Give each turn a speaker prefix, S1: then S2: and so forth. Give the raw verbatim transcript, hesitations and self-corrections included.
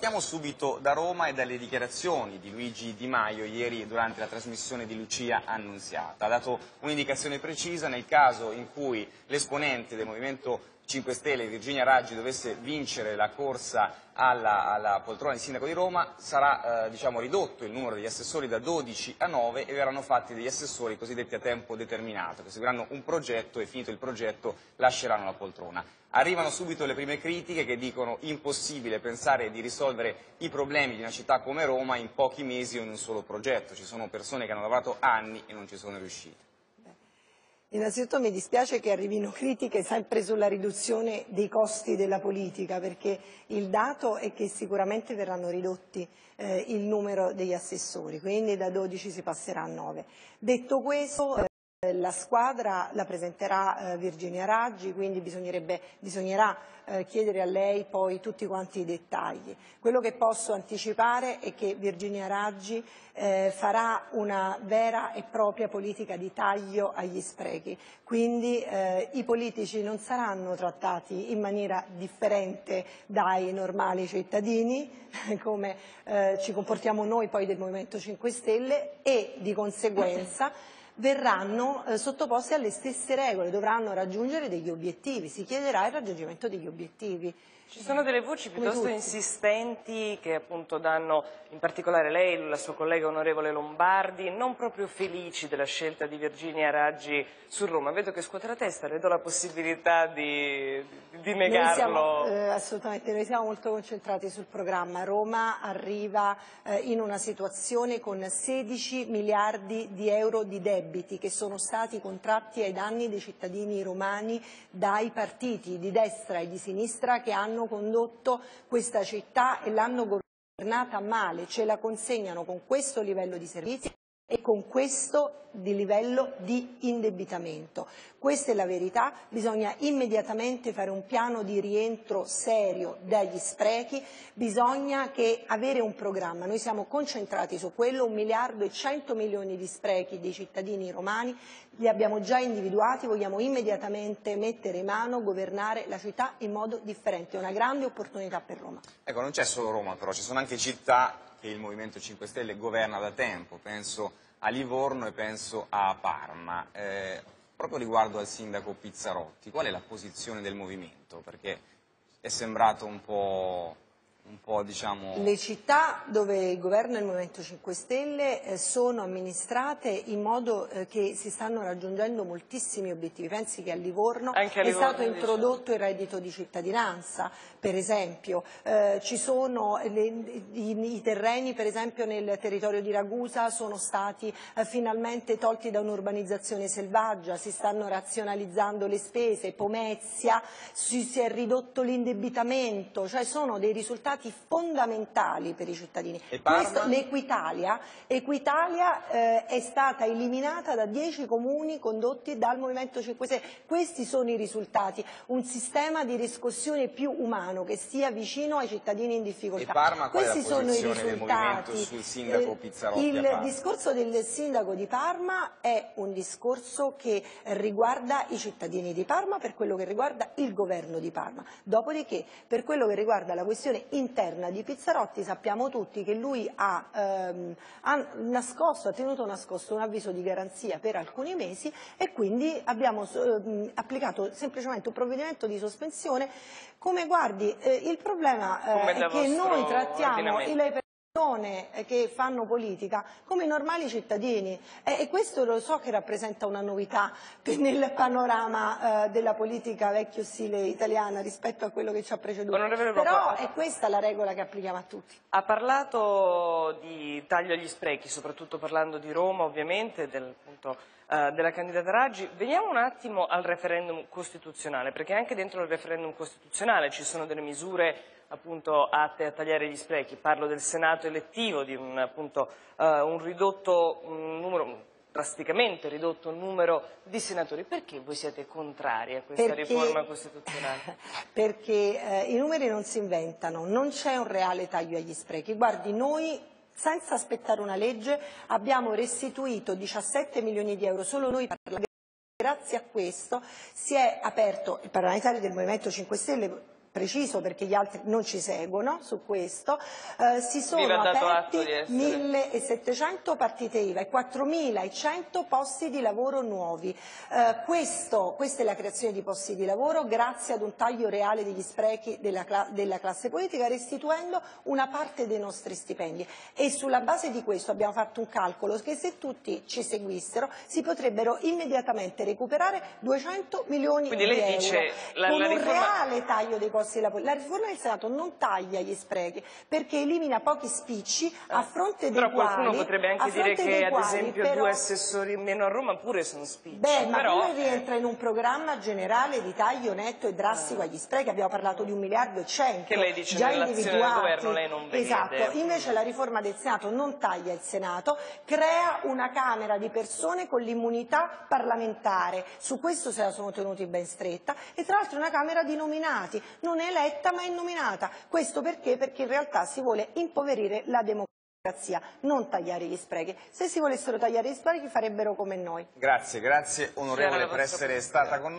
S1: partiamo subito da Roma e dalle dichiarazioni di Luigi Di Maio ieri durante la trasmissione di Lucia Annunziata. Ha dato un'indicazione precisa: nel caso in cui l'esponente del Movimento cinque Stelle, Virginia Raggi, dovesse vincere la corsa alla, alla poltrona di sindaco di Roma, sarà eh, diciamo, ridotto il numero degli assessori da dodici a nove e verranno fatti degli assessori cosiddetti a tempo determinato, che seguiranno un progetto e finito il progetto lasceranno la poltrona. Arrivano subito le prime critiche che dicono impossibile pensare di risolvere i problemi di una città come Roma in pochi mesi o in un solo progetto. Ci sono persone che hanno lavorato anni e non ci sono riuscite.
S2: Innanzitutto mi dispiace che arrivino critiche sempre sulla riduzione dei costi della politica, perché il dato è che sicuramente verranno ridotti eh, il numero degli assessori, quindi da dodici si passerà a nove. Detto questo, eh, la squadra la presenterà eh, Virginia Raggi, quindi bisognerebbe, bisognerà eh, chiedere a lei poi tutti quanti i dettagli. Quello che posso anticipare è che Virginia Raggi eh, farà una vera e propria politica di taglio agli sprechi, quindi eh, i politici non saranno trattati in maniera differente dai normali cittadini, come eh, ci comportiamo noi poi del Movimento cinque Stelle, e di conseguenza verranno eh, sottoposti alle stesse regole, dovranno raggiungere degli obiettivi, si chiederà il raggiungimento degli obiettivi.
S3: Ci sono delle voci piuttosto insistenti che appunto danno, in particolare lei, la sua collega onorevole Lombardi, non proprio felici della scelta di Virginia Raggi su Roma. Vedo che scuote la testa, le do la possibilità di, di negarlo.
S2: Noi siamo, eh, assolutamente, noi siamo molto concentrati sul programma. Roma arriva eh, in una situazione con sedici miliardi di euro di debiti che sono stati contratti ai danni dei cittadini romani dai partiti di destra e di sinistra che hanno condotto questa città e l'hanno governata male, ce la consegnano con questo livello di servizi e con questo di livello di indebitamento. Questa è la verità, bisogna immediatamente fare un piano di rientro serio dagli sprechi, bisogna che avere un programma, noi siamo concentrati su quello, un miliardo e cento milioni di sprechi dei cittadini romani, li abbiamo già individuati, vogliamo immediatamente mettere in mano, governare la città in modo differente, è una grande opportunità per Roma.
S1: Ecco, non c'è solo Roma però, ci sono anche città che il Movimento cinque Stelle governa da tempo, penso a Livorno e penso a Parma. Eh, proprio riguardo al sindaco Pizzarotti, qual è la posizione del Movimento? Perché è sembrato un po', un po' diciamo...
S2: Le città dove governa il Movimento cinque Stelle eh, sono amministrate in modo eh, che si stanno raggiungendo moltissimi obiettivi. Pensi che a Livorno, a Livorno è stato introdotto il reddito di cittadinanza, per esempio, eh, ci sono le, i, i terreni per esempio nel territorio di Ragusa sono stati eh, finalmente tolti da un'urbanizzazione selvaggia, si stanno razionalizzando le spese, Pomezia, si, si è ridotto l'indebitamento, cioè sono dei risultati fondamentali per i cittadini. L'Equitalia Equitalia, eh, è stata eliminata da dieci comuni condotti dal Movimento cinque Stelle, questi sono i risultati, un sistema di riscossione più umano che stia vicino ai cittadini in difficoltà.
S1: E Parma, qual
S2: Questi
S1: è la
S2: sono i
S1: posizione del
S2: risultati.
S1: Movimento sul sindaco Pizzarotti?
S2: Il discorso del sindaco di Parma è un discorso che riguarda i cittadini di Parma per quello che riguarda il governo di Parma. Dopodiché, per quello che riguarda la questione interna di Pizzarotti, sappiamo tutti che lui ha, ehm, ha nascosto, ha tenuto nascosto un avviso di garanzia per alcuni mesi e quindi abbiamo ehm, applicato semplicemente un provvedimento di sospensione. Come guardi, eh, il problema eh, è che noi trattiamo le persone che fanno politica come normali cittadini e, e questo lo so che rappresenta una novità nel panorama eh, della politica vecchio stile italiana rispetto a quello che ci ha preceduto, però è questa la regola che applichiamo a tutti.
S3: Ha parlato di taglio agli sprechi, soprattutto parlando di Roma ovviamente, del punto uh, della candidata Raggi. Veniamo un attimo al referendum costituzionale, perché anche dentro il referendum costituzionale ci sono delle misure appunto atte a tagliare gli sprechi. Parlo del Senato elettivo, di un, appunto, uh, un ridotto un numero, drasticamente ridotto il numero di senatori. Perché voi siete contrari a questa
S2: perché,
S3: riforma costituzionale?
S2: Perché eh, i numeri non si inventano, non c'è un reale taglio agli sprechi. Guardi, noi senza aspettare una legge abbiamo restituito diciassette milioni di euro, solo noi per la... Grazie a questo si è aperto, il parlamentare del Movimento cinque Stelle preciso perché gli altri non ci seguono su questo, eh, si sono aperti millesettecento partite I V A e quattromilacento posti di lavoro nuovi. Eh, questo, questa è la creazione di posti di lavoro grazie ad un taglio reale degli sprechi della, cla della classe politica, restituendo una parte dei nostri stipendi, e sulla base di questo abbiamo fatto un calcolo che se tutti ci seguissero si potrebbero immediatamente recuperare duecento milioni
S3: Quindi
S2: di
S3: lei
S2: euro
S3: dice, la,
S2: con
S3: la
S2: un
S3: riforma...
S2: reale taglio dei costi della politica. La riforma del Senato non taglia gli sprechi perché elimina pochi spicci a fronte dei
S3: però
S2: quali...
S3: qualcuno potrebbe anche dire che ad
S2: quali,
S3: esempio
S2: però,
S3: due assessori in meno a Roma pure sono spicci.
S2: Beh, ma
S3: però...
S2: quello rientra in un programma generale di taglio netto e drastico agli sprechi. Abbiamo parlato di un miliardo e cento
S3: che lei dice
S2: già
S3: nell'azione del
S2: individuati.
S3: governo lei non vede.
S2: Esatto, invece la riforma del Senato non taglia il Senato, crea una Camera di persone con l'immunità parlamentare, su questo se la sono tenuti ben stretta, e tra l'altro una Camera di nominati, non è eletta ma è nominata. Questo perché? Perché in realtà si vuole impoverire la democrazia, non tagliare gli sprechi. Se si volessero tagliare gli sprechi farebbero come noi.
S1: Grazie, grazie onorevole per essere stata con noi.